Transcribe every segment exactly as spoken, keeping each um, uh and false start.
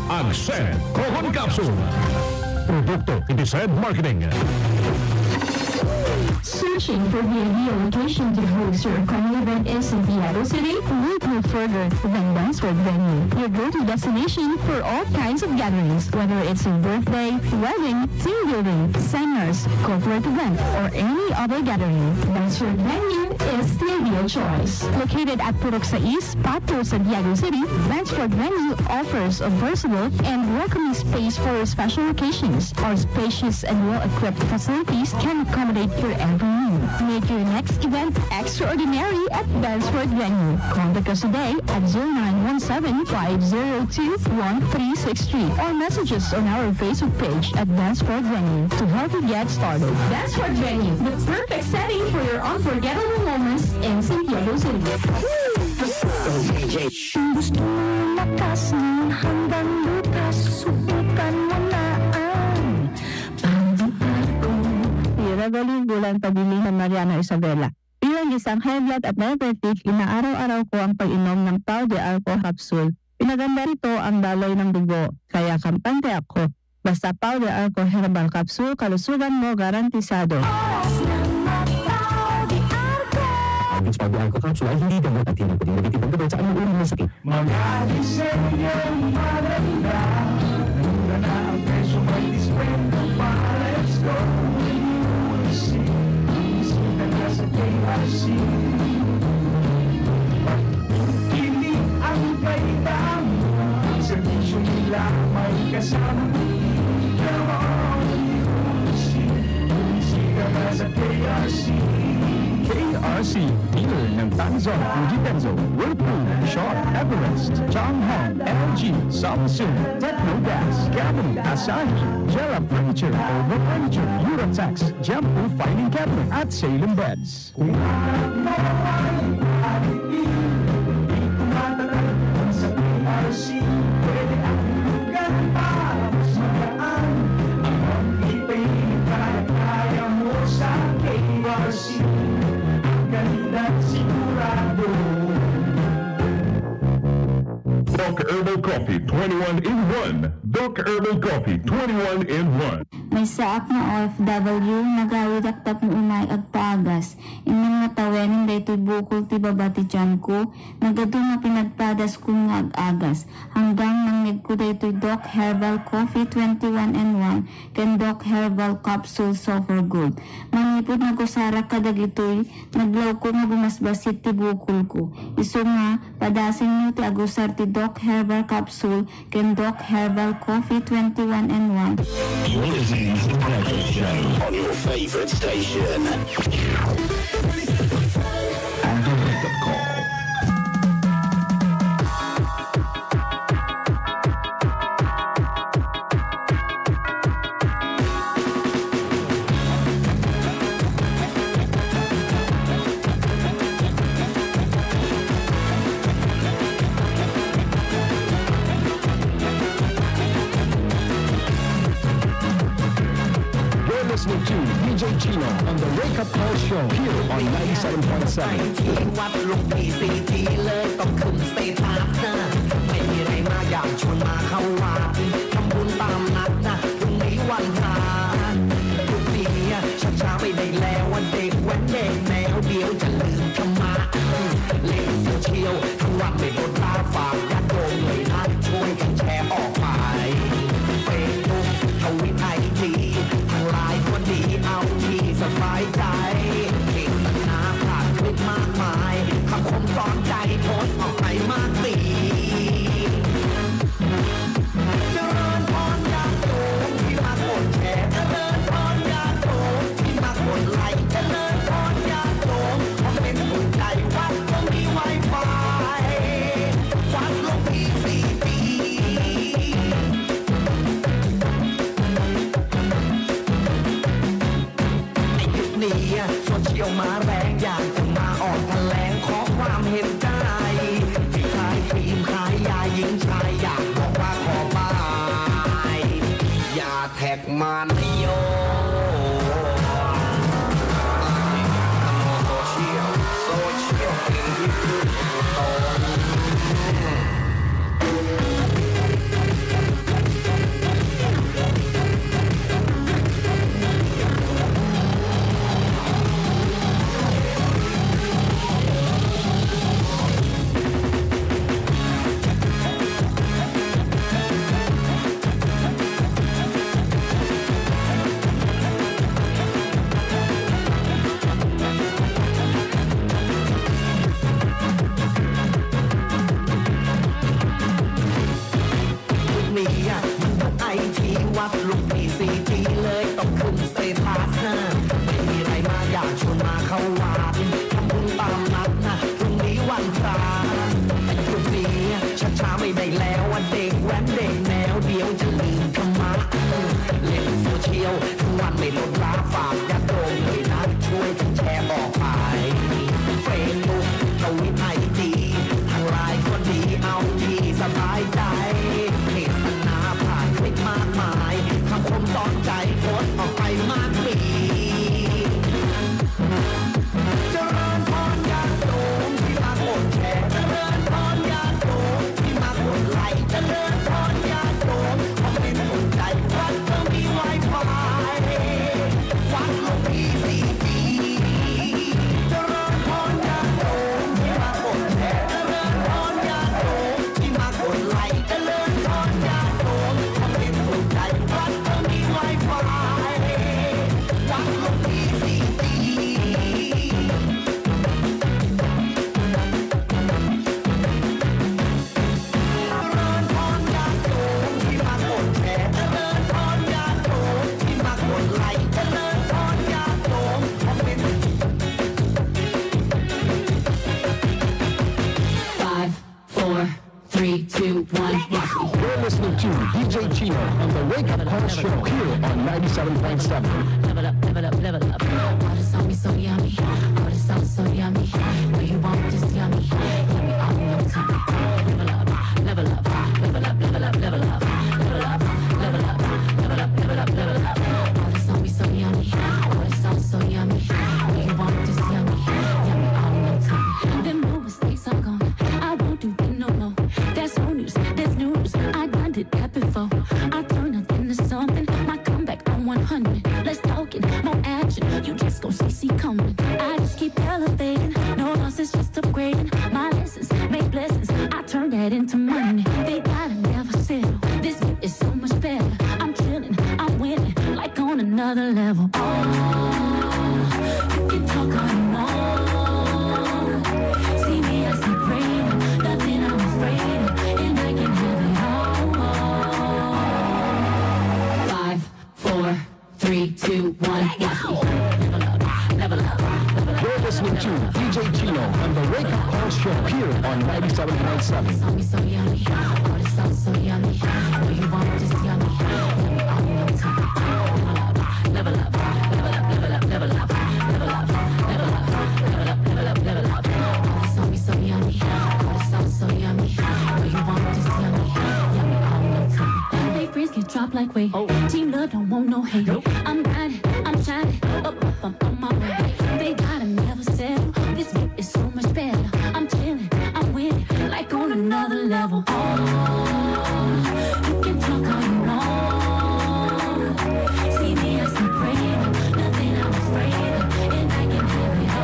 Agsed Cohon Capsule. Produkto Itised Marketing. Searching for the ideal location to host your comedy event in Santiago City? Look no further than Danceford Venue, your go-to destination for all kinds of gatherings, whether it's a birthday, wedding, team building, seminars, corporate event, or any other gathering. Danceford Venue is the ideal choice. Located at Purok Sais, Pato, Santiago City, Danceford Venue offers a versatile and welcoming space for special occasions. Our spacious and well-equipped facilities can accommodate your every need. Make your next event extraordinary at Danceford Venue. Contact us today at zero nine one seven, five zero two, one three six three or message us on our Facebook page at Danceford Venue to help you get started. Danceford Venue, the perfect setting for your unforgettable moments in Santiago City. Gusto mo lakas ng hanggang lutas, subukan mo na ang pagdupa. Reveling Bulan Pabilihan Mariana Isabela. Bilang isang high blood at diabetic, inaaraw-araw ko ang pag-inom ng Pau de Arco capsule. Pinaganda rito ang daloy ng dugo, kaya kampante ako. Basta Pau de Arco herbal capsule, kalusugan mo garantisado. Ang Pau de Arco capsule ay hindi gamot at hindi pwedeng nagitib ang gabay sa anong uri ng sakit. Mag-adisenyo maganda, mura na ang presyo, may diskwento pa, let's go. Sa K R C hindi ang kailangan, ang servisyo nila may kasama. Come on, bumisita ka sa K R C. K R C, dealer ng Panzon, Fujitenzo, Whirlpool, Sharp, Everest, Changhong, L G, Samsung, Technogas, Camry, Asahi, Jera Furniture, Over Furniture, Eurotax, Jampu Filing Cabinet, at Salem Beds. Kung hanap mo ay quality, di tumatagay sa K R C. Pwede ang lugar para mas magaan. Ang mag-ipay, kaya-kaya mo sa K R C. Ganda sigurado. Doc Herbal Coffee, twenty-one in one. Doc Herbal Coffee, twenty-one in one. May saak na O F W nagawidaktak ng unay ag paagas. Inang natawenin daytoy bukol ti babati tiyan ko. Nagado na pinagpadas ko nga ag-agas. Hanggang nangnig ko daytoy Doc Herbal Coffee twenty-one in one ken Doc Herbal Capsule Super Gold. Manipod na ko sara kadag itoy. Naglaw ko nga bumasbasit ti bukol ko. Iso nga padasin nyo ti agusar ti Doc Herbal Capsule ken Doc Herbal Coffee twenty-one in one. You're listening to the Breakfast Show on your favorite station. and the Wake Up Call. Listening to D J Chino on the Wake Up Call Show here on ninety-seven point seven. วัดลงพีซีทีเลยต้องขึ้นสเตตัสนะไม่มีอะไรมาอยากชวนมาเข้าวัดทำบุญตามนัดนะพรุ่งนี้วันพระทุกทีช้าๆไปได้แล้ววันเด็กแว้นเด็กแมวเดียวจะลืมธรรมะเล่นโซเชียลทั้งวันไม่โดนตาฝากญาติโยมเลยนะช่วยกันแชร์ออกไปเฟซบุ๊กทวิตไอจีทั้งไลน์ก็ดีเอาที่สบายใจเก่งนะผ่านคลิปมากมายคำคมสอนใจโพสต์ออกไปมากสีเจริญพรญาติโยมที่มากดแชร์เจริญพรญาติโยมที่มากดไลค์เจริญพรญาติโยมคอมเมนต์อุ่นใจวัดต้องมีไวไฟวัดลงพีซีทีโซเชียลมาแรงอยากจะมาออกแถลงขอความเห็นใจที่ขายครีมขายยาหญิงชายอยากบอกว่าขอบายอย่าแท็กมันโยโซเชียลโซเชียลเองที่คือตรงเดียวจะลืมธรรมะเล่นโซเชียลทุกวันไม่ลดละฝากญาติโยมเลยนะช่วยกันแชร์ออกไปเฟซบุ๊กทวิตไอจีทางไลน์ก็ดีเอาที่สบายใจเทศนาผ่านคลิปมากมายคำคมสอนใจโพสต์ออกไปมากมีเจริญพรญาติโยมที่มากดแชร์เจริญพรญาติโยมที่มากดไลค์เจริญพรญาติโยมคอมเมนต์ถูกใจวัดก็มีไวไฟวัดลงพีซีจีเจริญพรญาติโยมที่มากดแชร์เจริญพรญาติโยมที่มากดไลค์เจริญพรญาติโยมคอมเมนต์ถูกใจวัดก็มีไวไฟวัดลงพีซีจี Three, two, one, rock. You're listening to D J Chino on the Wake Up Call Show here on ninety-seven point seven. Level up, level up, level up. Oh, this song is so yummy. Oh, this song is so yummy. Where you want this yummy? Yummy all in your tummy. Level up, level up, level up, level up, level up, level up, level up, level up, level up, level up. Oh, this song is so yummy. Oh, this song is so yummy. Where you want this yummy? Yummy all in your tummy. Them no mistakes are gone. I won't do them no more. There's no news, there's news. I done did that before. I turn it into something. My comeback on one hundred. Let's talk it, more action. You just gon' see, see coming. I just keep elevating. No loss is just upgrading. My lessons make blessings. I turn that into money. They gotta never settle. This is so much better. I'm chilling, I'm winning, like on another level. Oh, you can talk all you want. See me as a brain, nothing I'm afraid of, and I can have it all. Five, four, three, two, one, go. Level up, level up, level up. You're listening to D J Chino on the Wake Up Call Show here on ninety-seven point seven. This song is so yummy. Oh, this song is so yummy. Where you want this yummy? Yummy all in your tummy. Level up, level up, level up, level up, level up, level up, level up, level up, level up. Oh, this song is so yummy. Oh, this song is so yummy. Where you want this yummy? Yummy all in your tummy. They friends get dropped like weight. Team love don't want no hate. I'm riding, I'm shining, up, up, I'm on my way. They gotta never settle. This beat is so much better. I'm chilling, I'm winning, like on another level. Oh, you can talk all you want. See me as some brain, nothing I'm afraid of, and I can have it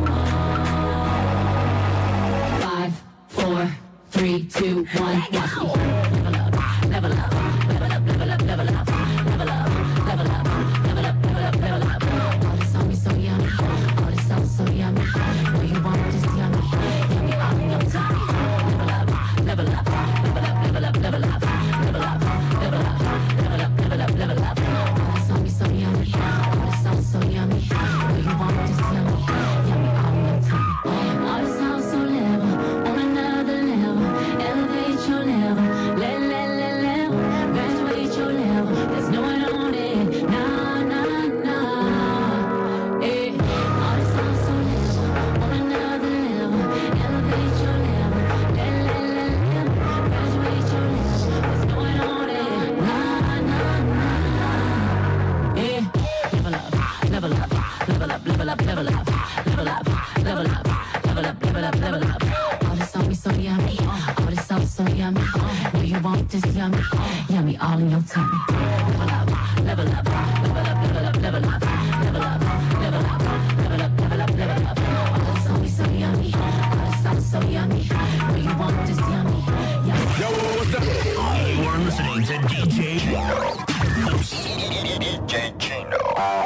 all. Five, four, three, two, one, go. Level up, level up, level up, level up, level up, level up, level up, level up, level up, level up. Oh, this song is so yummy. Oh, this song is so yummy. Where you want this yummy? Yummy all in your tummy. Level up, level up, level up, level up, level up, level up, level up, level up, level up, level up. Oh, this song is so yummy. Oh, this song is so yummy. Where you want this yummy? Yummy all in your tummy. Oh, this song is so level, on another level. Elevate your level, let, let, let, level. Graduate your level. There's no one on it. Nah, nah, nah. Eh. Oh, this song is so level, on another level. Elevate your level, let, let, let, level. Graduate your level. There's no one on it. Nah, nah, nah. Eh. Level up, level up, level up, level up, level up, level up, level up, level up, level up, level up. Oh, this song is so yummy. Oh, this song is so yummy. Where you want this yummy? Yummy all in your tummy. Level up, level up, level up, level up, level up, level up, level up, level up, level up, level up. Oh, this song is so yummy. Oh, this song is so yummy. Where you want this yummy? Yummy. Yo, what's up? You are listening to D J Chino. D J Chino.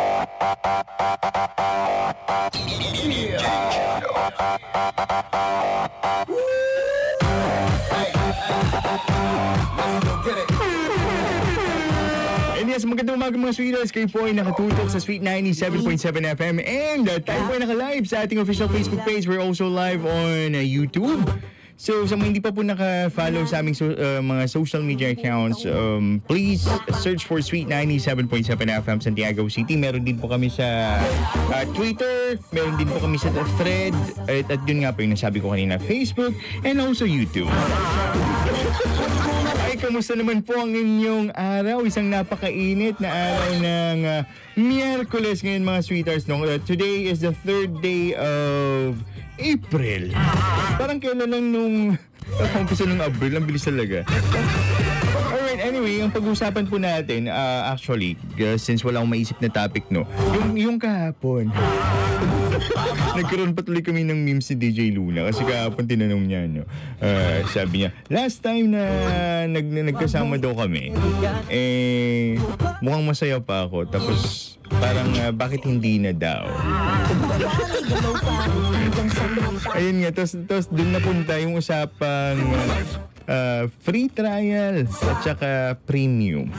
D J Chino. And yes, magandang umaga mga sweeters. Kayo po ay nakatutok sa Sweet ninety-seven point seven F M. And uh, tayo po ay naka-live sa ating official Facebook page. We're also live on uh, YouTube. So, sa mga hindi pa po naka-follow sa aming so, uh, mga social media accounts, um, please search for Sweet ninety-seven point seven F M Santiago City. Meron din po kami sa uh, Twitter, meron din po kami sa Thread, at, at yun nga po yung nasabi ko kanina, Facebook, and also YouTube. Ay, kamusta naman po ang inyong araw? Isang napakainit na araw ng uh, Miyerkules ngayon, mga sweethearts. No? Uh, today is the third day of April. Parang kailan lang nung umpisa ng Abril, ang bilis talaga. Alright, anyway, ang pag-usapan po natin, uh, actually, uh, since wala akong maisip na topic, no, yung, yung kahapon. Nagkaroon pa tuloy kami ng memes si D J Luna kasi kahapon tinanong niya, no, uh, sabi niya, last time na nag, nagkasama daw kami, eh, mukhang masaya pa ako. Tapos, parang uh, bakit hindi na daw? Ayun nga, tapos doon napunta yung usapang uh, free trial at saka premium.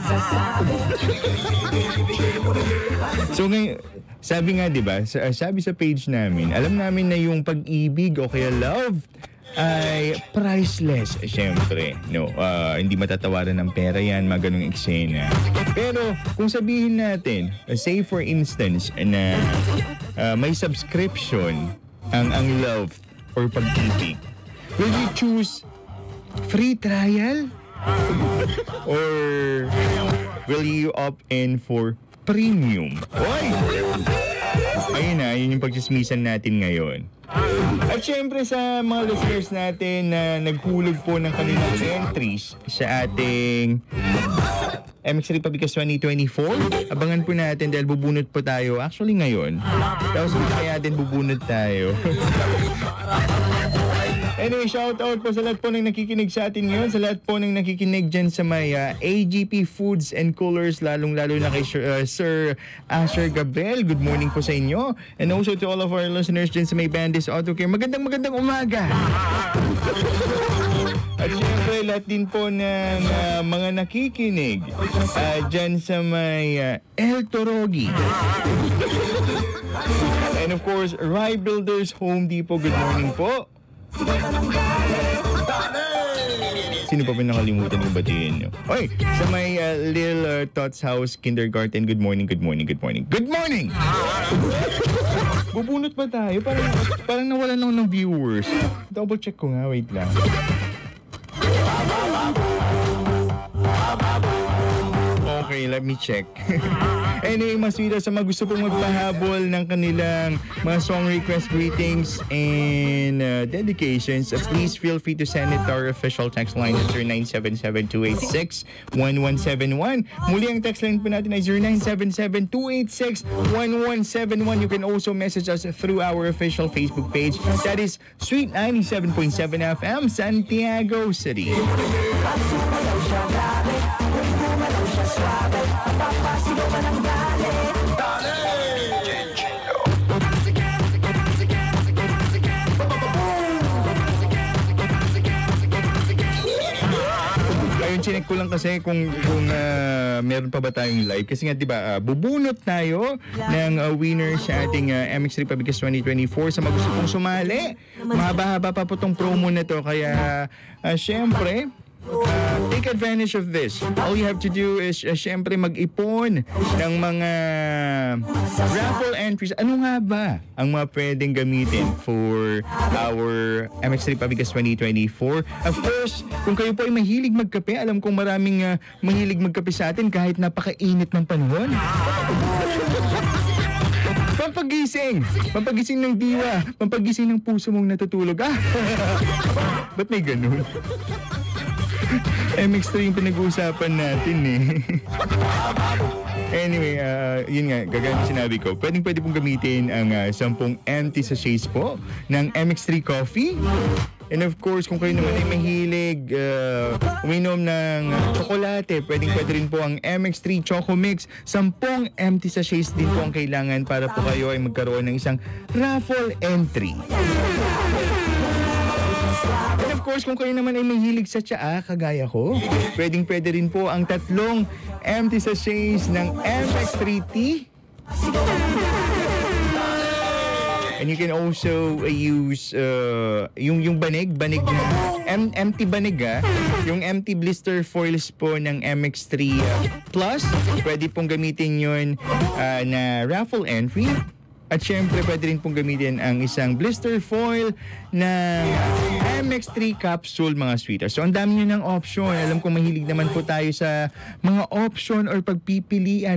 So ngayon, sabi nga, di ba, sabi sa page namin, alam namin na yung pag-ibig o kaya love ay priceless, syempre. No, uh, hindi matatawaran ng pera yan, mga ganung eksena. Pero kung sabihin natin, uh, say for instance, na uh, may subscription ang ang love or pag-ibig, will you choose free trial? Or will you opt in for premium? Oy! Ayun na, yun yung pagchismisan natin ngayon. At syempre sa mga listeners natin na naghulog po ng kanilang entries sa ating M X Republicas twenty twenty-four, abangan po natin dahil bubunot po tayo. Actually ngayon, tapos kaya din bubunot tayo. Anyway, shout out po sa lahat po ng nakikinig sa atin ngayon, sa lahat po ng nakikinig dyan sa may uh, A G P Foods and Coolers, lalong-lalo na kay uh, Sir Asher Gabriel. Good morning po sa inyo. And also to all of our listeners dyan sa may Bandis Auto Care. Magandang magandang umaga! At syempre, lahat din po ng uh, mga nakikinig uh, dyan sa may uh, El Torogi. And of course, Rye Builders Home Depot. Good morning po. Sino pa ba nakalimutan yung batiin nyo? Oy, sa may uh, Lil uh, Tots House Kindergarten, good morning, good morning, good morning. Good morning! Bubunot ba tayo? Parang, parang nawalan lang ng viewers. Double check ko nga, wait lang. Okay, let me check. Anyway, mas video sa mga gusto pong magpahabol ng kanilang mga song request, greetings, and uh, dedications, uh, please feel free to send it to our official text line at zero nine seven seven two eight six one one seven one. Muli ang text line po natin ay zero nine seven seven two eight six one one seven one. You can also message us through our official Facebook page. That is Sweet ninety-seven point seven F M, Santiago City. Ayun, chinek ko lang kasi kung, kung uh, meron pa ba tayong live. Kasi nga, di ba, uh, bubunot tayo ng uh, winner sa ating uh, M X Republicas twenty twenty-four. Sa mga gusto pong sumali, mahaba-haba pa po tong promo na to. Kaya, uh, syempre, Uh, take advantage of this. All you have to do is uh, syempre mag-ipon ng mga raffle entries. Ano nga ba ang mga pwedeng gamitin for our M X Republicas twenty twenty-four? Of course, kung kayo po ay mahilig magkape, alam kong maraming uh, mahilig magkape sa atin kahit napakainit ng panahon. Pampagising! Pampagising ng diwa! Pampagising ng puso mong natutulog. Ah! Ba't may ganun? M X three yung pinag-uusapan natin eh. Anyway, uh, yun nga, gagawin sinabi ko, pwedeng pwede pong gamitin ang uh, sampung empty sachets po ng M X three Coffee. And of course, kung kayo naman ay mahilig uh, uminom ng uh, tsokolate, pwedeng pwede rin po ang M X three Choco Mix. Sampung empty sachets din po ang kailangan para po kayo ay magkaroon ng isang raffle entry. And of course, kung kayo naman ay mahilig sa tsaa, kagaya ko, pwedeng pwede rin po ang tatlong empty sachets ng M X three Tea. And you can also uh, use uh, yung yung banig, banig na em- empty banig ah. Yung empty blister foils po ng M X three uh, Plus. Pwede pong gamitin yun uh, na raffle entry. At syempre, pwede rin pong gamitin ang isang blister foil ng M X three capsule, mga sweeters. So, ang dami nyo ng option. Alam ko mahilig naman po tayo sa mga option or pagpipilian.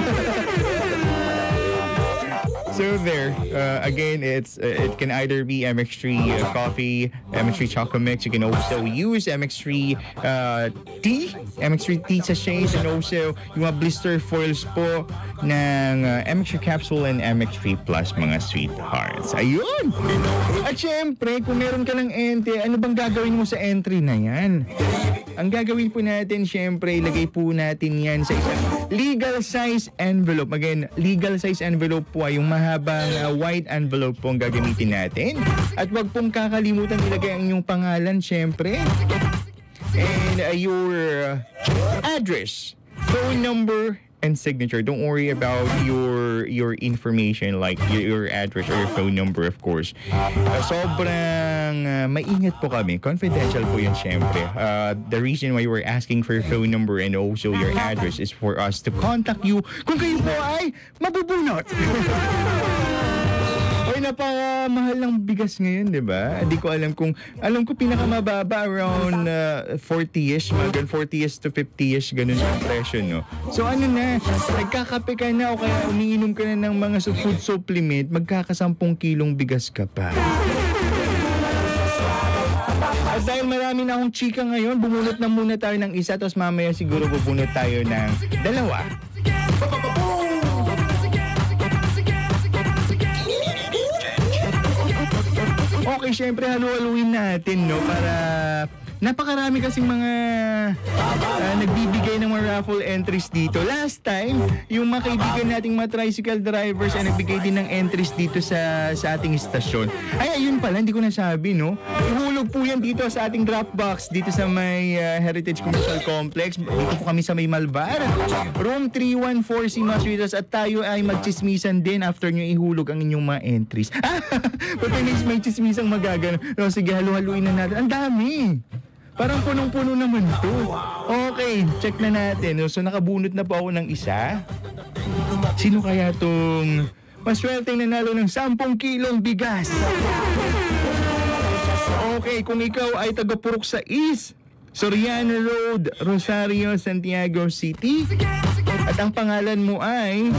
So there, uh, again, it's uh, it can either be M X three uh, coffee, M X three chocolate mix. You can also use M X three uh, tea, M X three tea sachets, and also yung mga blister foils po ng uh, M X three capsule and M X three plus, mga sweethearts. Ayun! At syempre, kung meron ka ng ente, ano bang gagawin mo sa entry na yan? Ang gagawin po natin, syempre, ilagay po natin yan sa isang legal size envelope. Again, legal size envelope po ay yung mahabang uh, white envelope po ang gagamitin natin. At wag pong kakalimutan ilagay ang inyong pangalan, syempre. And uh, your uh, address, phone number, and signature. Don't worry about your your information like your, your address or your phone number, of course. Uh, sobrang uh, maingat po kami. Confidential po yun, syempre. Uh, the reason why we're asking for your phone number and also your address is for us to contact you kung kayo po ay mabubunot. Oy, napakamahal ng bigas ngayon, di ba? Hindi ko alam kung, alam ko pinakamababa around uh, forty-ish, mga forty-ish to fifty-ish, ganun yung presyo, no? So ano na, nagkakape ka na o kaya umiinom ka na ng mga food supplement, magkakasampung kilong bigas ka pa. At dahil marami na akong chika ngayon, bumunot na muna tayo ng isa, tapos mamaya siguro bubunot tayo ng dalawa. Okay, syempre halu-haluin natin, no, para napakarami kasing mga uh, nagbibigay ng mga raffle entries dito. Last time, yung mga kaibigan nating mga tricycle drivers ay nagbigay din ng entries dito sa sa ating istasyon. Ay, ayun pala, hindi ko nasabi, no? Ihulog po yan dito sa ating drop box dito sa may uh, Heritage Commercial Complex. Dito po kami sa may Malvar. Room three one four C, mga sweeters. At tayo ay magchismisan din after nyo ihulog ang inyong mga entries. Pati may chismisang magagano. No, sige, halu-haluin na natin. Ang dami! Parang punong-puno naman to. Okay, check na natin. So, nakabunot na po ako ng isa. Sino kaya tong maswerteng nanalo ng sampung kilong bigas? Okay, kung ikaw ay taga-Purok sa East, Soriano Road, Rosario, Santiago City, at ang pangalan mo ay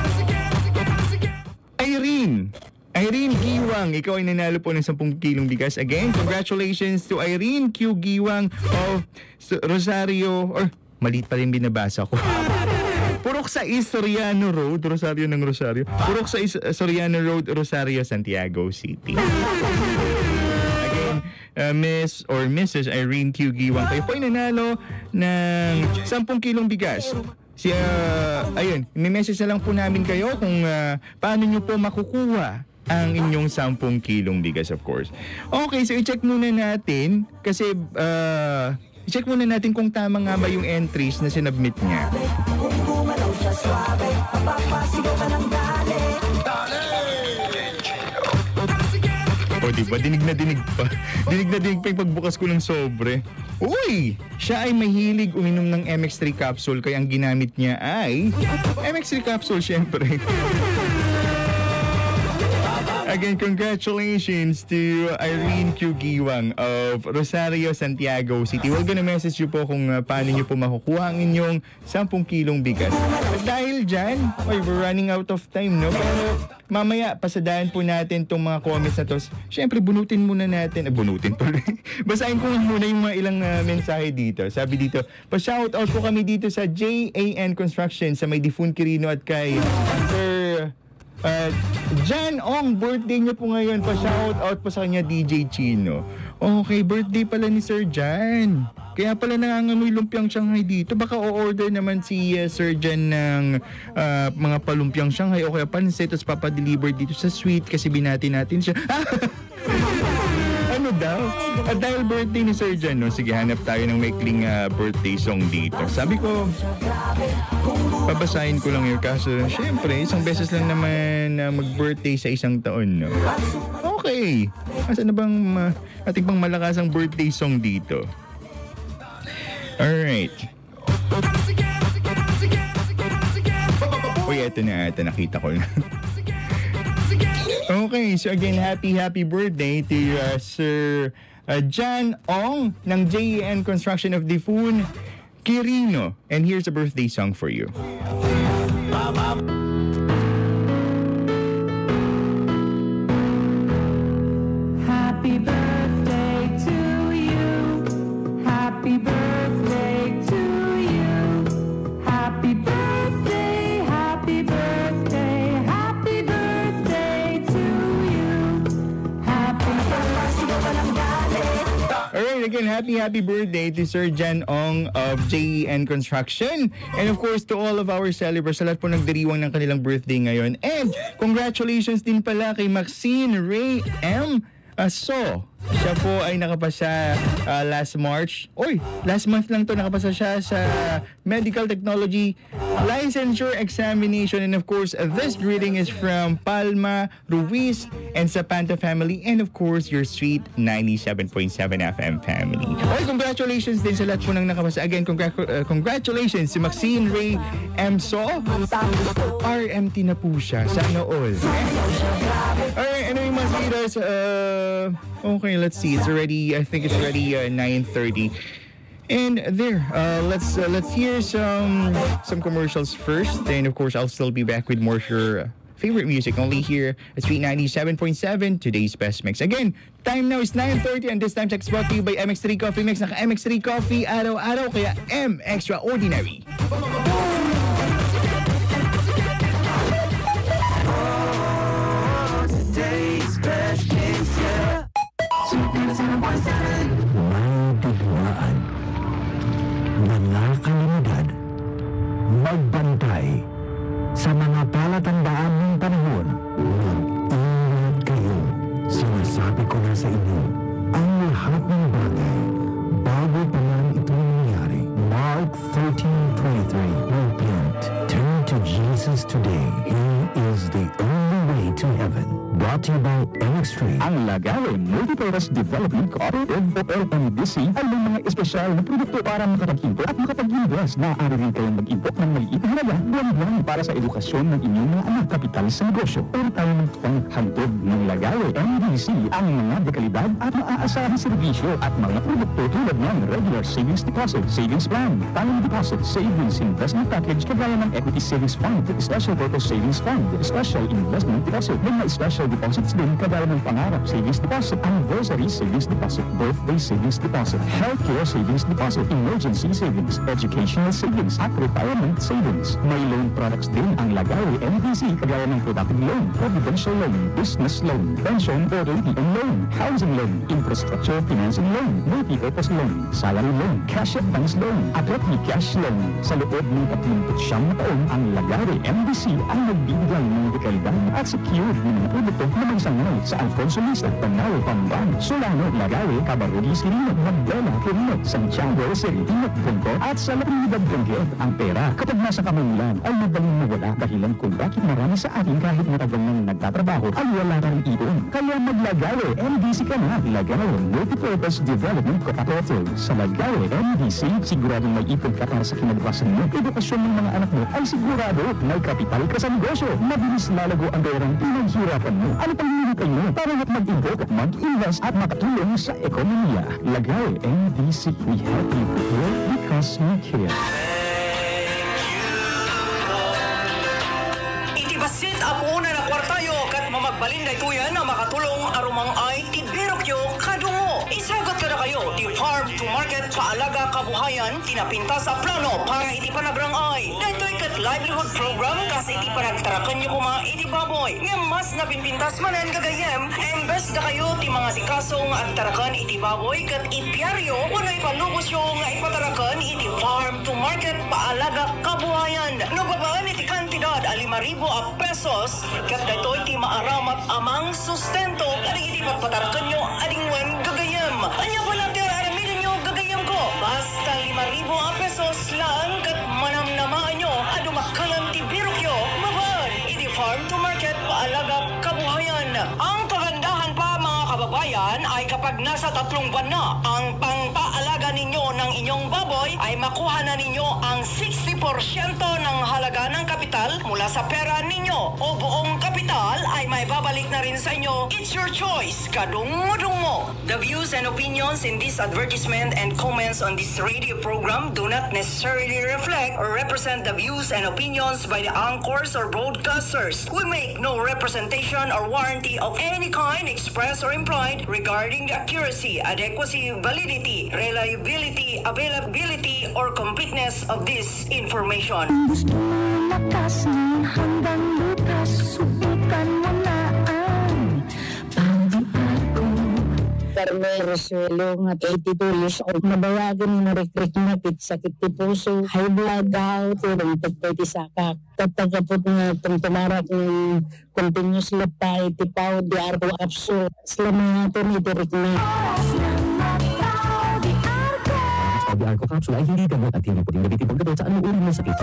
Irene. Irene Giwang, ikaw ay nanalo po ng sampung kilong bigas. Again, congratulations to Irene Q. Giwang of Rosario, or maliit pa rin binabasa ko. Purok sa East Soriano Road, Rosario ng Rosario. Purok sa East Soriano Road, Rosario, Santiago City. Again, uh, Miss or Missus Irene Q. Giwang, kayo po ay nanalo ng sampung kilong bigas. Si, uh, ayun, may message na lang po namin kayo kung uh, paano nyo po makukuha ang inyong sampung kilong bigas, of course. Okay, so i-check muna natin kasi uh, i-check muna natin kung tama nga ba yung entries na sinubmit niya. O, diba? Dinig na dinig pa. Dinig na dinig pa yung pagbukas ko ng sobre. Uy! Siya ay mahilig uminom ng M X three capsule kaya ang ginamit niya ay M X three capsule, syempre. Again, congratulations to Irene Q. Giwang of Rosario, Santiago City. We're gonna message you po kung uh, paano nyo po makukuha ang inyong sampung kilong bigas. At dahil dyan, oy, we're running out of time, no? Pero mamaya, pasadahan po natin itong mga comments na to. Siyempre, bunutin muna natin. Eh, bunutin tuloy. Basahin ko muna yung mga ilang uh, mensahe dito. Sabi dito, pa-shoutout po kami dito sa J A N Construction sa may Difun Quirino at kay Sir Uh, Jan Ong, birthday niya po ngayon. Pa-shoutout po sa kanya, D J Chino. Okay, birthday pala ni Sir Jan. Kaya pala nangangamoy lumpiang Shanghai dito. Baka o-order naman si uh, Sir Jan ng uh, mga palumpiang Shanghai o kaya pansit tapos papadeliver dito sa suite kasi binati natin siya. Ano daw? At dahil birthday ni Sir Jan, no, sige, hanap tayo ng maikling uh, birthday song dito. Sabi ko, babasahin ko lang yun. Kaso, syempre, isang beses lang naman uh, mag-birthday sa isang taon, no? Okay. Asa na bang uh, ating pang malakasang birthday song dito? Alright. Uy, eto na, eto nakita ko na. Okay, so again, happy, happy birthday to uh, Sir uh, Jan Ong ng J E N Construction of Difun, Quirino. And here's a birthday song for you. Happy birthday to you. Happy birthday to you. Happy birthday, happy birthday, happy birthday to you. Happy birthday. Alright, again, happy, happy birthday to Sir Jan Ong of J E N Construction. And of course, to all of our celebrants, sa lahat po nagdiriwang ng kanilang birthday ngayon. And congratulations din pala kay Maxine Ray M. Uh, so, siya po ay nakapasa uh, last March. Oy, last month lang to nakapasa siya sa Medical Technology Licensure Examination. And of course, uh, this greeting is from Palma, Ruiz, and Zapanta family. And of course, your sweet ninety-seven point seven F M family. Oy, congratulations din sa lahat po nang nakapasa. Again, congr- uh, congratulations si Maxine Ray M. So, R M T na po siya. Sana all. Alright, anyway, mga leaders, uh, okay, let's see. It's already, I think it's already uh, nine thirty. And there, uh, let's uh, let's hear some some commercials first. And of course, I'll still be back with more your favorite music. Only here at Sweet ninety-seven point seven, today's best mix. Again, time now is nine thirty, and this time check brought to you by M X three Coffee Mix. Naka M X three Coffee araw-araw, kaya M Extraordinary. Today's best mix, yeah. Sweet ninety-seven point seven. May digmaan, mga kalimdad, magbantay sa mga palatandaan ng panahon. Mag-ingat kayo. Sinasabi ko na sa inyo, ang lahat ng bagay, bago pa man ito nangyari. Mark thirteen twenty-three. Repent. Turn to Jesus today. He is the only way to heaven. Brought to you by M X three. Ang Lagawe Multipurpose Development Cooperative o L M D C ay may mga espesyal na produkto para makapag-import at makapag-invest. Maaari rin kayong mag-import ng maliit na halaga buwan-buwan para sa edukasyon ng inyong mga anak, kapital sa negosyo. Retirement fund, handog ng Lagawe M D C ang mga dekalidad at maaasahang serbisyo at mga produkto tulad ng regular savings deposit, savings plan, time deposit, savings investment package kagaya ng equity savings fund, special purpose savings fund, special investment deposit, mga special deposits din kagaya ng pangarap savings deposit, anniversary savings deposit, birthday savings deposit, healthcare savings deposit, emergency savings, educational savings, at retirement savings. May loan products din ang Lagawe M D C kagaya ng productive loan, providential loan, business loan, pension or A T M loan, housing loan, infrastructure financing loan, multi-purpose loan, salary loan, cash advance loan, at repli cash loan. Sa loob ng tatlumput siyam na taon, ang Lagawe M D C ay nagbibigay ng dekalidad at secured ng mga produkto na magsangay sa Alfonso Lisa, Tanaw, Pamban, Solano, Lagawe, Cabarugis, Quirino, Magdala, Quirino, Santiago, Serritino, Bungko, at sa Latinidad Benguet. Ang pera kapag nasa kamangilan ay madaling mawala, dahilan kung bakit marami sa atin kahit matagal nang nagtatrabaho ay wala na rin ipon. Kaya maglagawe M D C ka na. Lagawe Multipurpose Development Cooperative. Sa Lagawe M D C, siguradong may ipon ka para sa kinabukasan mo. Edukasyon ng mga anak mo ay sigurado. May kapital ka sa negosyo. Mabilis lalago ang perang pinaghirapan mo. Ano pang hinihintay mo para mag-invoke at mag-invest at makatulong sa ekonomiya? Lagawe M D C. We help you grow because we care. Itibasit ang una na kwartayo kat mamagbalin na ito yan na makatulong arumang ay tibirokyo kadungo. Isagot ka na kayo, di farm to market kaalaga kabuhayan, tinapinta sa plano para iti panagrang ay. Dahito'y kat livelihood program kasi iti panagtarakan nyo kuma iti baboy. Nga mas napinpintas manan kagayem, embes na kayo ti mga sikasong agtarakan iti baboy kat ipiyaryo, walay palubos yung nga ipatarakan iti farm to market paalaga kabuhayan. Nagabaan iti kantidad alima ribo a pesos kat dahito'y ti maaramat amang sustento at iti pagpatarakan nyo ading wen gagayem. Anya po lang tira aramidin nyo gagayam ko. Basta lima ribo ang pesos lang kat manamnamaan nyo adumakalang tibirokyo. Maban, idi farm to market paalaga kabuhayan. Ang kagandahan pa mga kababayan ay kapag nasa tatlong buwan na ang pangpaalaga ninyo ng inyong baboy ay makuha na ninyo ang sixty percent ng halaga ng kapital mula sa pera ninyo o buong kapital ay may babalik na rin sa inyo. It's your choice. Kadungudung mo. The views and opinions in this advertisement and comments on this radio program do not necessarily reflect or represent the views and opinions by the anchors or broadcasters. We make no representation or warranty of any kind expressed or implied regarding the accuracy, adequacy, validity, reliability, availability, or completeness of this information. Gusto mo lakas ng hanggang bukas, subukan mo na ang pagbibago. Carmen Rosuelo, nga eighty-two years old, nabawagan ni narik-rik na pit sakit ti puso, high blood daw, turong tagpay ti sakak. Tatagapot nga itong tumarak ng continuous lapay, tipaw, di arko kapso. Salamat ito ni Derek na. Di arko kapso ay hindi gamot at hindi pwedeng gamitin pagkabot sa anong uri ng sakit.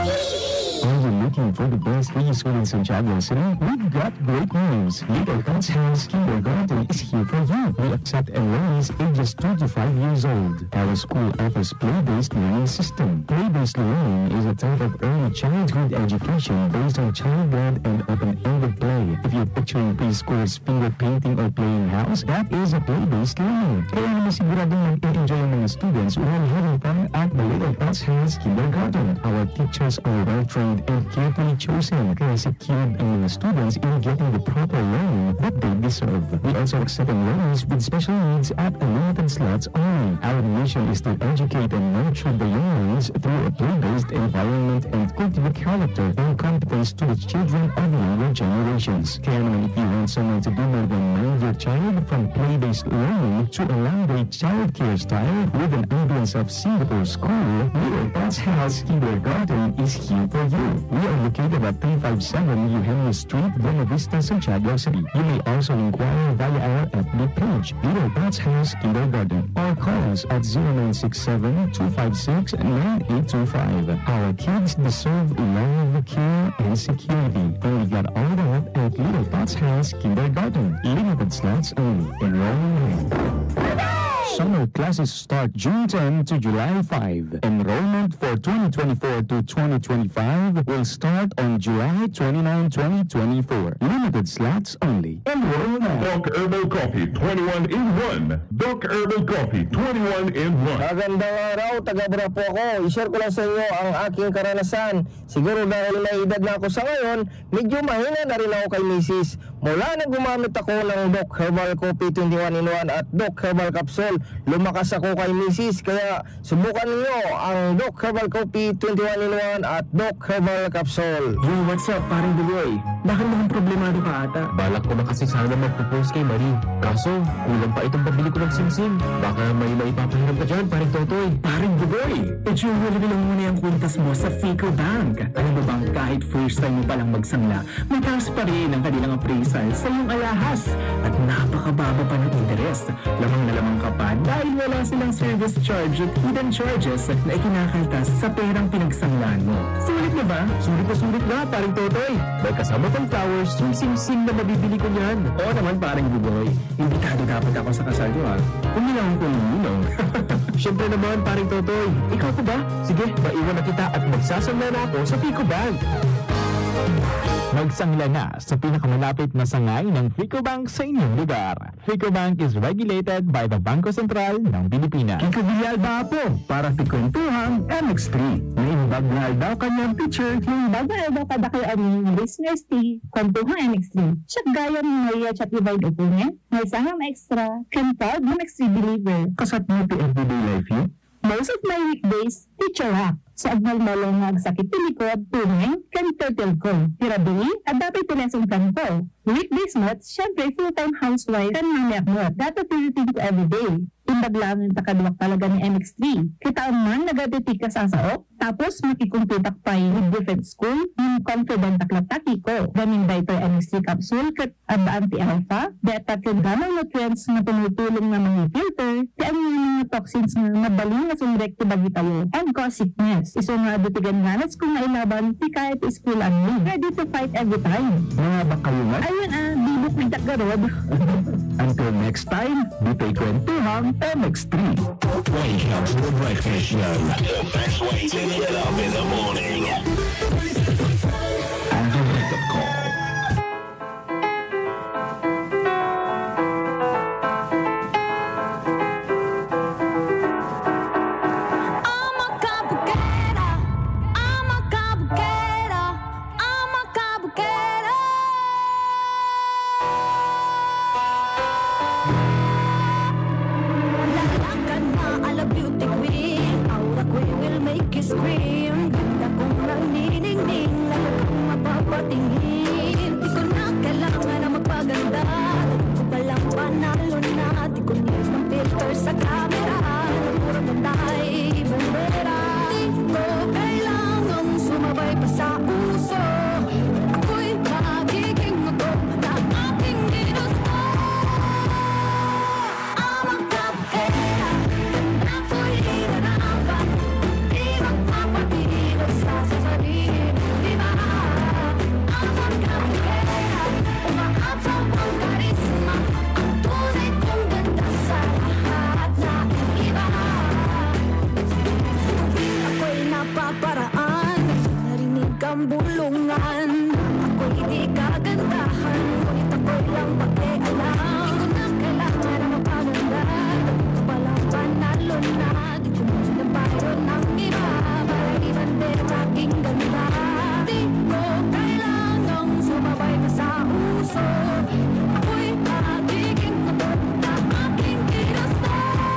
Are you looking for the best preschool in Santiago City? We've got great news. Little Cats House Kindergarten is here for you. We accept enrollees ages two to five years old. Our school offers play-based learning system. Play-based learning is a type of early childhood education based on child-led and open-ended play. If you're picturing preschool's finger painting or playing house, that is a play-based learning. Kaya naman siguradong mag-enjoy ang mga students while having fun at the Little Cats House Kindergarten. Our teachers are well-trained and carefully chosen, kaya secured ang mga students in getting the proper learning that they deserve. We also accept enrollees with special needs at unlimited slots only. Our mission is to educate and nurture the young ones through a play-based environment and cultivate character and competence to the children of younger generations. Kaya naman if you want someone to do more than mind your child, from play-based learning to a language childcare style with an ambience of Singapore school, Little Cats House Kindergarten is here for you. We are located at three fifty-seven Eugenio Street, Buena Vista, Santiago City. You may also inquire via our F B page, Little Cats House Kindergarten, or call us at zero nine six seven, two five six, nine eight two five. Our kids deserve love, care, and security. And we got all that at Little Cats House Kindergarten. Limited slots only. Enroll now. Summer classes start June tenth to July fifth. Enrollment for twenty twenty-four to twenty twenty-five will start on July twenty-ninth, twenty twenty-four. Limited slots only. Enroll now. Doc Herbal Coffee, twenty-one in one. Doc Herbal Coffee, twenty-one in one. Magandang araw, taga-Bra po ako. I-share ko lang sa inyo ang aking karanasan. Siguro dahil may edad na ako sa ngayon, medyo mahina na rin ako kay misis. Mula na gumamit ako ng Doc Herbal Coffee twenty-one in one at Doc Herbal Capsule, lumakas ako kay misis. Kaya subukan niyo ang Doc Herbal Coffee twenty-one in one at Doc Herbal Capsule. Yo, what's up, paring Duloy? Bakit mukhang problemado ka ata? Balak ko na kasi sana mag-propose kay Marie. Kaso, kulang pa itong pabili ko ng simsim. Baka may maipapahiram ka dyan, paring Totoy. Paring Duloy, i-jewelry lang muna yung kwintas mo sa Fico Bank. Alam mo bang kahit first time mo palang magsangla, mataas pa rin ang kanilang appraisal sa iyong alahas. At napakababa pa ng interest. Lamang na lamang ka pa dahil wala silang service charge at hidden charges na ikinakaltas sa perang pinagsanglaan mo. Sulit na ba? Sulit na sulit na, paring Totoy. May kasama pang flowers, yung sim-sim na mabibili ko niyan. Oo naman, paring Buboy. Imbitado dapat ako sa kasal ko, ha? Kung nilang kung ninong. Siyempre naman, paring Totoy. Ikaw po ba? Sige, maiwan na kita at magsasangla na ako sa Fico Bank. Magsangla na sa pinakamalapit na sangay ng Fico Bank sa inyong lugar. Fico Bank is regulated by the Bangko Sentral ng Pilipinas. Kiko Villalba po para tikwentuhan M X three. May bagnal daw kanyang picture. Yung bagal daw kada kayo ang listeners T, kwentuhan M X three. Siya gaya ng Maria chat divide opinion, may sangam extra, can proud M X three believer. Kasat mo to everyday life yun? Most of my weekdays, teacher ako. Sa agmalmalong nagsakit tilikod, tunay, kan turtle ko. Tirabili, at dapat tulesong kanto. Weekdays mo't, syempre full-time housewife, kan mamiak mo. Dapat tiritin ko everyday. Imbaglangan takaduwak talaga ni M X three. Kita man nagadetik ka sa sao, tapos makikumpitak pa with different school, yung confident taklataki ko. Gaming diaper M X three capsule kat aba anti-alpha, beta kat gamang nutrients na tumutulong na mga filter, kaya yung mga toxins na mabaling na sumrekti bagi tayo, and cause sickness. Iso nga dutigan nga nats kung nailaban, di kahit school ang need. Ready to fight every time. Mga bakayungan? Ayun ah, di bukwidak garod. Until next time, dito'y kwentuhang M X three. Welcome to the breakfast show. The best way to get up in the morning. And the wake-up call. Scream, ganda kong naniningning, lahat kong mapapatingin. Di ko na kailangan na magpaganda, di ko palang panalo na, di ko need ng filter sa camera, puro matay, bandera. Di ko kailangang sumabay pa sa uso, ako'y magiging ako na aking ginusto. I'm a cupcake, ako'y hinanapan, papatid sa sasabihin, di ba? Ang pagkakakera, umaabang ang karisma, ang tunay kong ganda sa lahat na iba. Sa tuwing ako'y napaparaan, narinig ang bulungan, ako'y di kagandahan, ngunit ako'y lang pakialam. Di ko na kailangan na mapaganda, walang panalo na, di ko na bayo ng iba. Aking ganda, di ko kailangang sumabay pa sa uso, ako'y magiging abot na aking ginusto.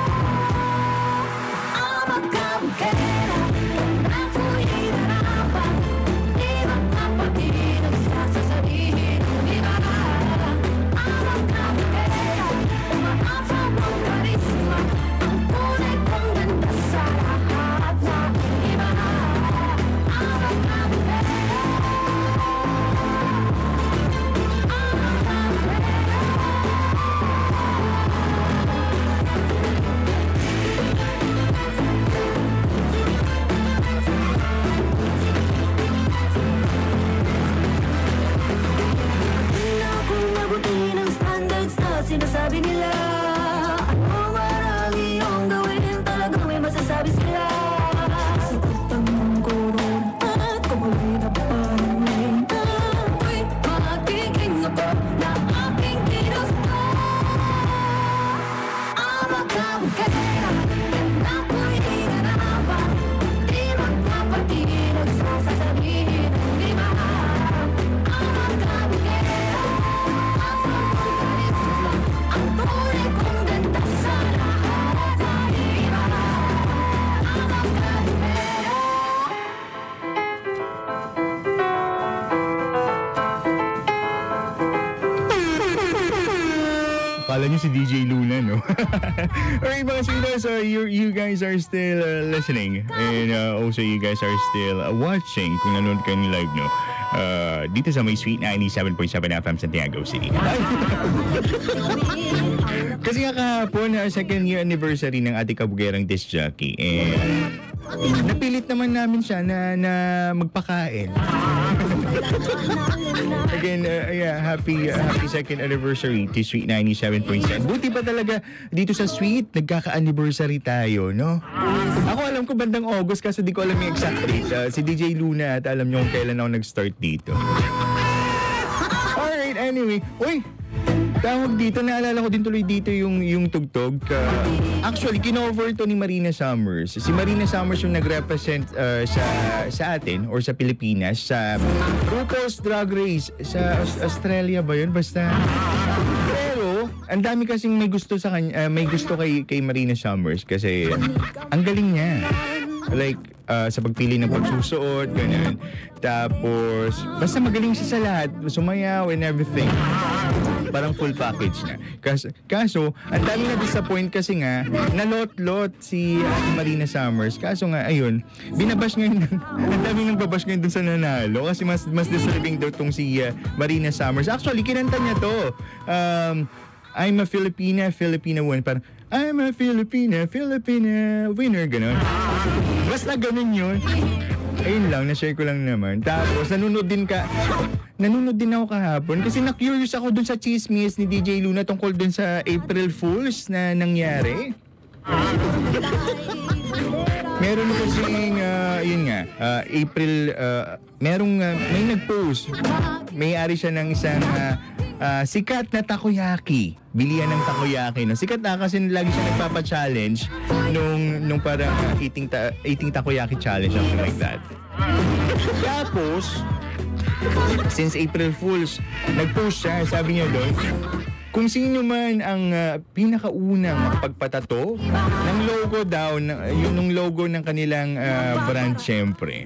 I'm a cupcake, ako'y hinarapan, di magpapatid ang sasasabihin, di ba? I'm a cupcake, umaabang ang karisma, ang tunay kong ganda sa lahat na iba. Sinasabi nila, ano marang iyong gawin, talagang may masasabi sila. Sakot ang mong koron at kumawin na pangin, ako'y magiging ako na aking ginusto. I'm a cupcake, ako'y hinanapan, di magpapatid ang sasasabihin, di ba? I'm a cupcake, ang tunay kong ganda sa lahat na iba. I'm a cupcake. Akala nyo si D J Luna, no? Alright, mga sweethearts, uh, you, you guys are still uh, listening. And uh, also, you guys are still uh, watching kung nanonood kayo ng live, no? Uh, dito sa may Sweet ninety-seven point seven F M Santiago City. Kasi nga kahapon, uh, second year anniversary ng ating kabugerang disc jockey. And napilit naman namin siya na, na magpakain. Again, uh, yeah, happy uh, happy second anniversary to Sweet ninety-seven point seven. Buti pa talaga dito sa Sweet, nagkaka-anniversary tayo, no? Ako alam ko bandang August kasi di ko alam yung exact date. Uh, si D J Luna at alam niyo kung kailan ako nag-start dito. Alright, anyway. Uy! Tawag dito, naalala ko din tuloy dito yung yung tugtog. Uh, actually, kinover to ni Marina Summers. Si Marina Summers yung nag-represent uh, sa sa atin or sa Pilipinas sa RuPaul's Drag Race sa Australia ba yun? Basta. Pero, ang dami kasing may gusto sa kanya, uh, may gusto kay kay Marina Summers kasi ang galing niya. like uh, sa pagpili ng pagsusuot, ganun. Tapos, basta magaling siya sa lahat. Sumayaw and everything. Parang full package na. Kaso, kaso ang dami na disappoint kasi nga, nalot-lot si Ate Marina Summers. Kaso nga, ayun, binabash ngayon, ang dami nang babash ngayon dun sa nanalo kasi mas mas deserving daw tong si uh, Marina Summers. Actually, kinanta niya to. Um, I'm a Filipina, Filipina win. Parang, I'm a Filipina, Filipina winner. Ganon. Basta ganun yun. Ayun lang, na-share ko lang naman. Tapos, nanonood din ka, nanonood din ako kahapon kasi na-curious ako dun sa chismis ni D J Luna tungkol dun sa April Fools na nangyari. Meron kasing, uh, yun nga, uh, April, uh, merong, uh, may nag-post. May-ari siya ng isang uh, uh, sikat na takoyaki. Bilihan ng takoyaki. No? Sikat na kasi lagi siya nagpapa-challenge nung, nung parang uh, eating, ta- eating takoyaki challenge, something like that. Tapos, since April Fools, nag-post siya, sabi niya doon, kung sino man ang uh, pinakaunang makapagpatato ng logo daw, na, yun ng logo ng kanilang uh, brand syempre,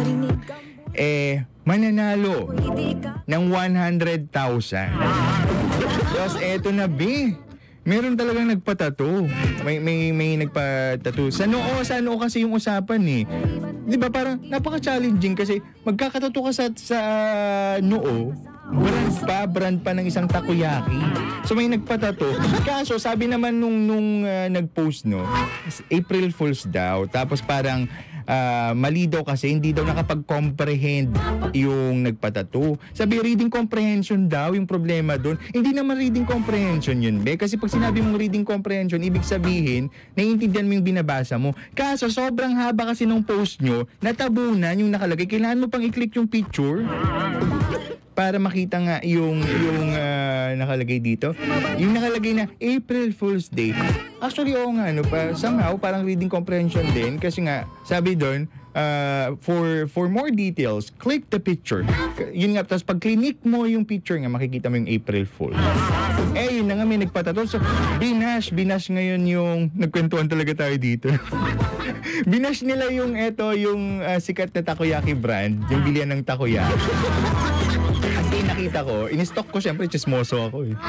eh, mananalo ng one hundred thousand. Tapos eto na, B. Meron talagang nagpatato. May may may nagpatato. Sa noo, sa noo kasi yung usapan eh. 'Di ba parang napaka-challenging kasi magkakatato ka sa sa noo. Brand pa, brand pa ng isang takoyaki. So may nagpatato. Kaso sabi naman nung nung uh, nag-post no, April Fools daw. Tapos parang uh, mali daw kasi hindi daw nakapag-comprehend yung nagpatato. Sabi reading comprehension daw yung problema doon. Hindi naman reading comprehension yun, be. Kasi pag sinabi mong reading comprehension, ibig sabihin, naiintindihan mo yung binabasa mo. Kaso sobrang haba kasi nung post nyo, natabunan yung nakalagay. Kailangan mo pang i-click yung picture para makita nga yung yung uh, nakalagay dito. Yung nakalagay na April Fool's Day. Actually, oo nga, no, pa, somehow parang reading comprehension din kasi nga sabi doon, uh, for for more details, click the picture. Yun nga, tapos pag click mo yung picture nga, makikita mo yung April Fool. Eh, yun na nga, may nagpatato. So, binash, binash ngayon yung, nagkwentuhan talaga tayo dito. Binash nila yung, eto, yung uh, sikat na takoyaki brand, yung bilihan ng takoyaki. Kasi nakita ko, in-stock ko syempre, chismoso ako eh.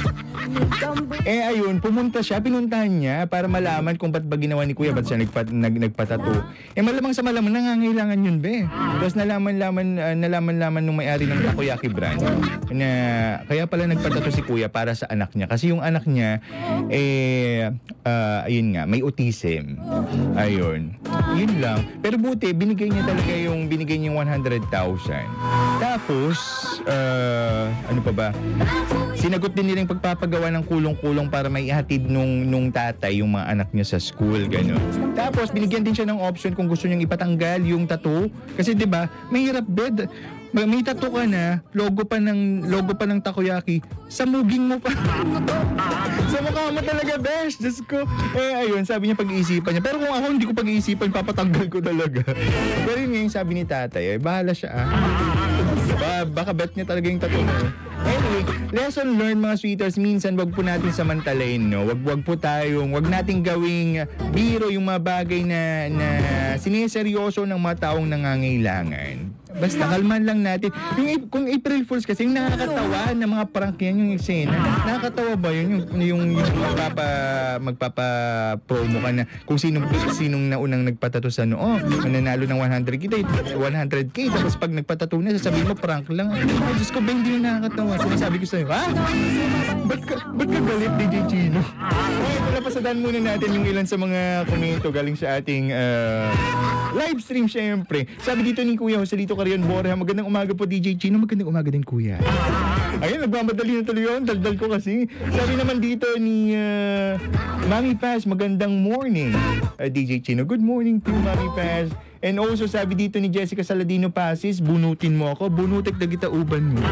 Eh ayun, pumunta siya, pinuntahan niya para malaman kung ba't ba ginawa ni Kuya, ba't siya nagpat, nag, nagpatato. Eh malamang sa malamang, nangangailangan yun be. Tapos nalaman-laman, uh, nalaman-laman nung may-ari ng takoyaki brand na kaya pala nagpatato si Kuya para sa anak niya. Kasi yung anak niya, eh, uh, ayun nga, may autism. Ayun. Yun lang. Pero buti, binigay niya talaga yung, binigay niya yung one hundred thousand. Tapos, uh, ano pa ba? Sinagot din nila yung pagpapagawa ng kulong-kulong para may ihatid nung, nung tatay yung mga anak niya sa school, gano'n. Tapos, binigyan din siya ng option kung gusto niyang ipatanggal yung tattoo. Kasi, di ba, mahirap bed. May tattoo ka na, logo pa ng, logo pa ng takoyaki, sa muging mo pa. Sa mukha mo talaga, besh. Diyos ko. Eh, ayun, sabi niya pag-iisipan niya. Pero kung ako hindi ko pag-iisipan, papatanggal ko talaga. Pero yun nga yung sabi ni tatay, eh, bahala siya ah. Ba, baka bet niya talaga yung tattoo mo. Anyway, lesson learned mga sweeters, minsan wag po natin samantalain, no? Wag wag po tayong, wag nating gawing biro yung mga bagay na, na siniseryoso ng mga taong nangangailangan. Basta kalman lang natin. Yung, kung April Fools kasi, yung nakakatawa na mga prank yan, yung eksena. Nakakatawa ba yun? Yung, yung, yung magpapa, magpapa-promo ka na kung sino, sinong naunang nagpatato sa noo. Oh, mananalo ng one hundred K, one hundred K. Tapos pag nagpatato na, sasabihin mo, prank lang. Ay, Diyos ko, ba hindi na nakakatawa? Sinasabi ko sa'yo, ha? Ba't ka, ba't ka galit, D J Chino? Okay, palapasadaan muna natin yung ilan sa mga komento galing sa ating uh, live stream, syempre. Sabi dito ni Kuya Joselito Carion Borja, magandang umaga po D J Chino, magandang umaga din Kuya. Ayun, nagmamadali na tuloy yun, daldal ko kasi. Sabi naman dito ni uh, Mami Paz, magandang morning uh, D J Chino. Good morning to Mami Paz. And also sabi dito ni Jessica Saladino Pasis, bunutin mo ako, bunutik na kita uban mo.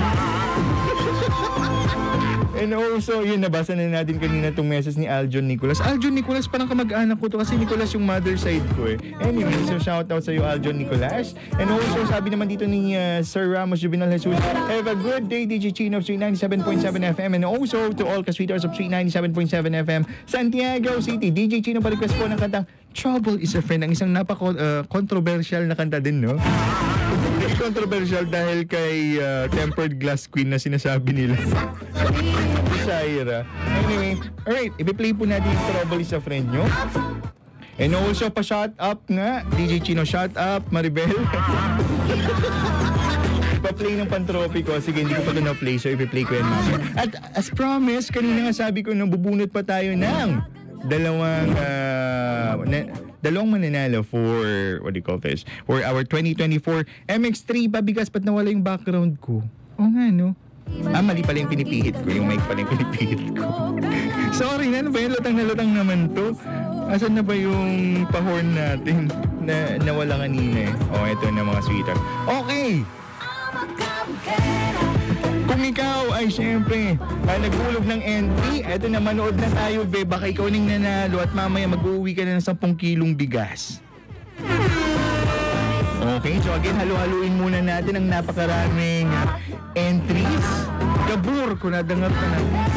And also, yun, nabasa na natin kanina itong message ni Aljon Nicolas. Aljon Nicolas, parang kamag-anak ko to kasi Nicolas yung mother side ko eh. Anyway, so shout out sa iyo Aljon Nicolas. And also, sabi naman dito ni uh, Sir Ramos Juvenal Jesus, have a good day D J Chino of three ninety-seven point seven F M, and also to all ka-sweeters of three ninety-seven point seven F M Santiago City. D J Chino pa-request po ng kantang Trouble is a Friend, ang isang napaka-controversial na kanta din, no? Controversial dahil kay uh, Tempered Glass Queen na sinasabi nila. Shaira. Anyway, alright, ipi-play po natin yung Trouble is a Friend nyo. And also, pa-shout up nga, D J Chino, shout up, Maribel. Pa-play ng Pantropy ko. Sige, hindi ko pa ito na-play, so ipi-play ko yan. At as promised, kanina nga sabi ko, bubunot pa tayo ng dalawang uh, na, dalawang mananalo for, what do you call this, for our twenty twenty-four M X three. Pabigas, ba't nawala yung background ko? Oo nga, no? Ah, mali pala yung pinipihit ko. Yung mic pala yung pinipihit ko. Sorry na, ano ba yun? Lutang na lutang naman to. Asan na ba yung pa-horn natin na nawala kanina eh? Oh, ito na mga sweetheart. Okay! Kung ikaw ay syempre uh, nag-ulog ng entry, eto na, manood na tayo, be. Baka ikaw ning nanalo at mamaya mag-uwi ka na ng sampung kilong bigas. Okay, so again, halu-haluin muna natin ang napakaraming entries. Gabur, kung nadangat ka na.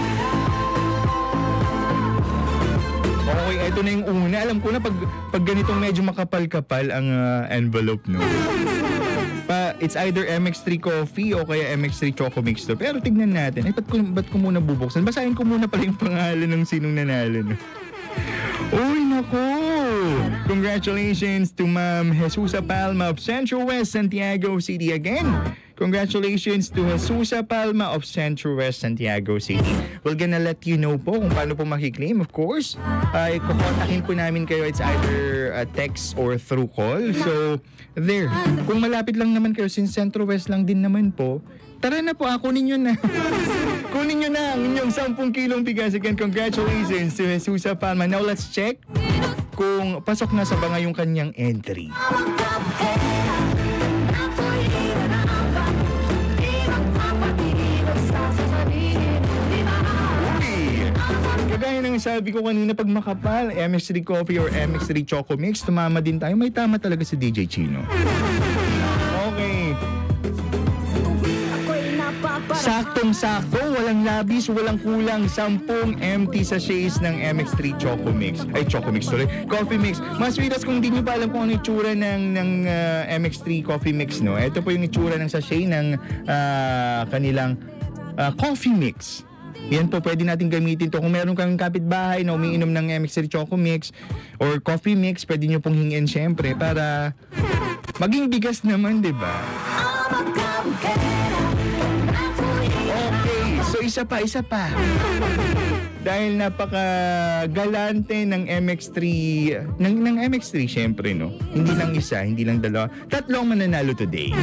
Okay, eto na yung una. Alam ko na pag, pag ganitong medyo makapal-kapal ang uh, envelope, no? Pa, it's either M X three Coffee o kaya M X three Choco Mixto. Pero tignan natin. Ay, ba't ko, ba't ko muna bubuksan? Basahin ko muna pala yung pangalan ng sinong nanalo, no? Uy, naku! Congratulations to Ma'am Jesusa Palma of Central West, Santiago City again. Congratulations to Jesusa Palma of Central West, Santiago City. We're gonna let you know po kung paano po makiklaim, of course. Ay, uh, kukontakin po namin kayo. It's either a text or through call. So, there. Kung malapit lang naman kayo, since Central West lang din naman po, tara na po, ah, kunin nyo na. Kunin nyo na ang inyong sampung kilong bigas. Again, congratulations to Jesusa Palma. Now, let's check kung pasok na sa banga yung kanyang entry. Kagaya ng sabi ko kanina, pag makapal, M X three Coffee or M X three Choco Mix, tumama din tayo. May tama talaga si D J Chino. Okay. Saktong-sakto, walang labis, walang kulang, sampung empty sachets ng M X three Choco Mix. Ay, Choco Mix, sorry. Coffee Mix. Mas sweetas, kung hindi nyo pa alam kung ano itsura ng, ng uh, M X three Coffee Mix, no? Ito po yung itsura ng sachet ng uh, kanilang uh, Coffee Mix. Yan po, pwede natin gamitin to. Kung meron kang kapitbahay na umiinom ng M X three Choco Mix or Coffee Mix, pwede nyo pong hingin syempre para maging bigas naman, di ba? Okay, so isa pa, isa pa. Dahil napaka-galante ng M X three, ng, ng M X three syempre, no? Hindi lang isa, hindi lang dalawa. Tatlong mananalo today.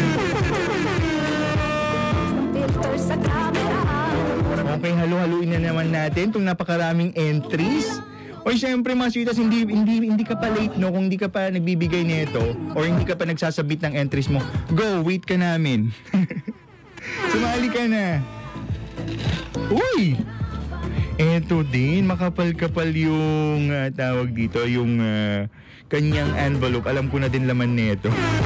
Okay, halu-haluin na naman natin itong napakaraming entries. O syempre mga sweetas, hindi, hindi, hindi ka pa late, no? Kung hindi ka pa nagbibigay nito or hindi ka pa nagsasabit ng entries mo, go, wait ka namin. Sumali ka na. Uy! Eto din, makapal-kapal yung uh, tawag dito, yung uh, kanyang envelope. Alam ko na din laman nito.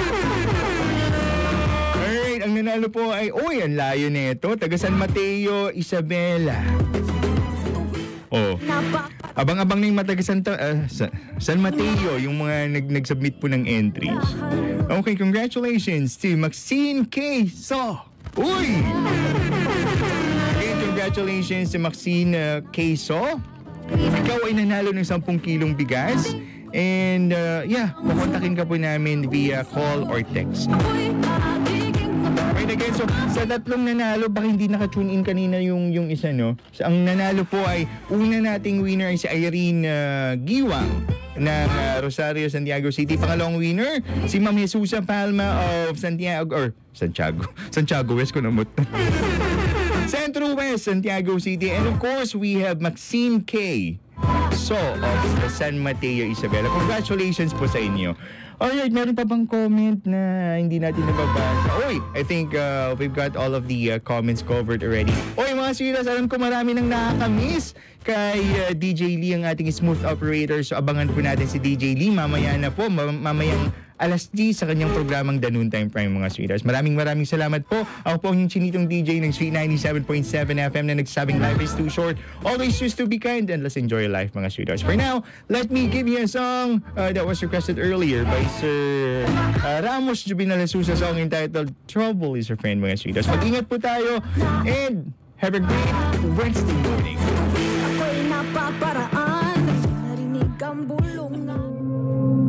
Ang nanalo po ay, uy, ang layo nito. Taga San Mateo, Isabela. Oh. Abang-abang na yung mataga San, uh, San Mateo, yung mga nag nag-submit po ng entries. Okay, congratulations to Maxine K. So. Uy! Okay, congratulations to Maxine uh, K. So. Ikaw ay nanalo ng sampung kilong bigas. And, uh, yeah, pupuntakin ka po namin via call or text. Again, so sa tatlong nanalo, baka hindi naka-tune in kanina yung, yung isa, no? So, ang nanalo po ay, una nating winner ay si Irene uh, Giwang ng uh, Rosario, Santiago City. Pangalawang winner, si Ma'am Jesusa Palma of Santiago, or Santiago, Santiago West ko namut. Central West, Santiago City. And of course, we have Maxine K. So, of the San Mateo, Isabela. Congratulations po sa inyo. Alright, meron pa bang comment na hindi natin nababasa? Oy, I think uh, we've got all of the uh, comments covered already. Oy, mga sweetas, alam ko marami nang nakakamiss kay uh, D J Lee, ang ating smooth operator. So, abangan po natin si D J Lee. Mamaya na po, mam- mamayang alas diyes sa kanyang programang The Noontime Prime, mga sweethearts. Maraming maraming salamat po. Ako po ang chinitong D J ng Sweet ninety-seven point seven F M na nagsasabing life is too short. Always choose to be kind and let's enjoy life, mga sweethearts. For now, let me give you a song uh, that was requested earlier by Sir uh, Ramos Jubinal Jesus, a song entitled Trouble is Your Friend, mga sweethearts. Mag-ingat po tayo and have a great Wednesday morning. Ako'y napaparaan, narinig ang bulong ng